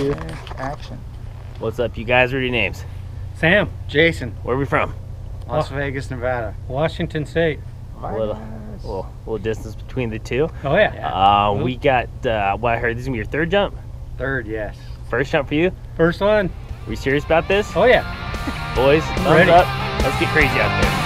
2, action. What's up, you guys? What are your names? Sam. Jason. Where are we from? Las Vegas, Nevada. Washington State. A little distance between the two. Oh yeah. We got, well, I heard this is gonna be your third jump. Third, yes. First jump for you? First one. Are we serious about this? Oh yeah. Boys, thumbs Ready. up. Let's get crazy out there.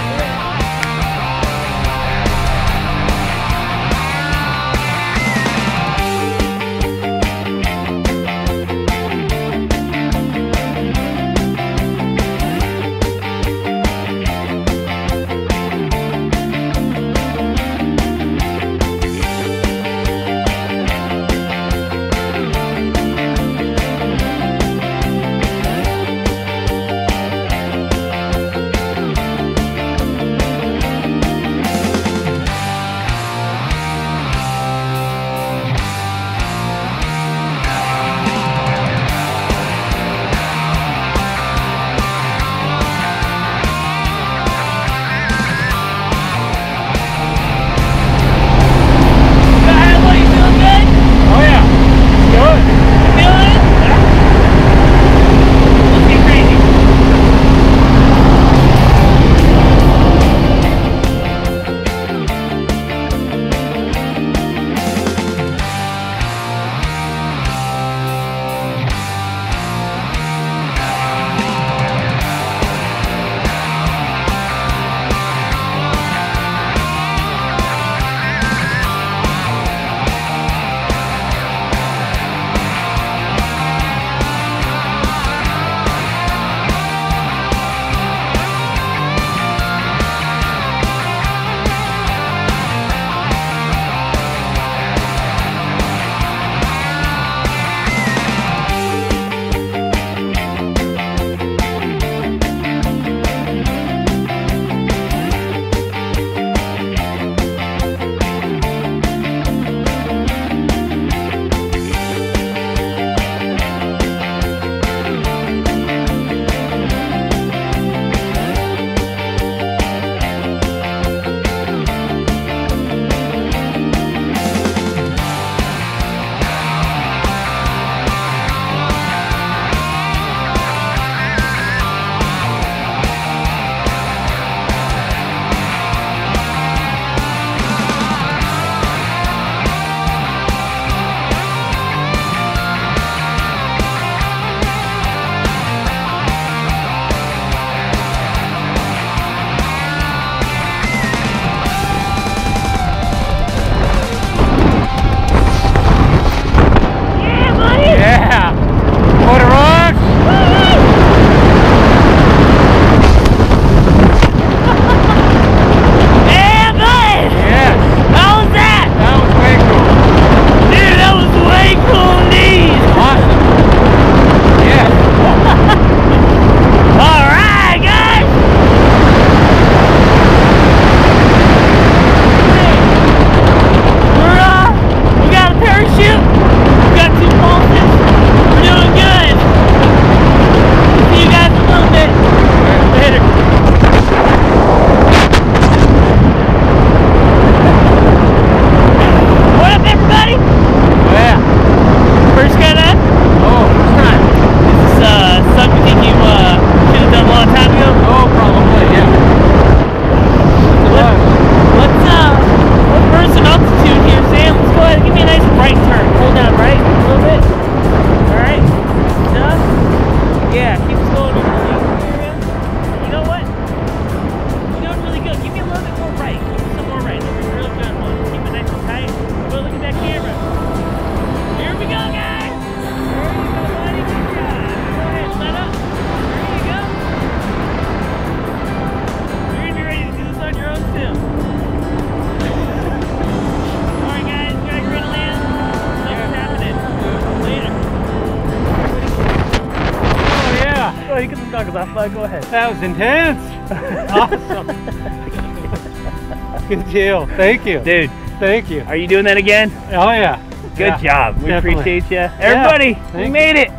Oh, you get some goggles off, go ahead. That was intense. Awesome. Good deal. Thank you. Dude, thank you. are you doing that again? Oh yeah. Good job. We definitely. appreciate you. Everybody, we made it.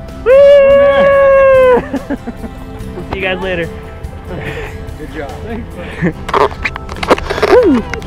Woo! We'll see you guys later. Good job. Thanks,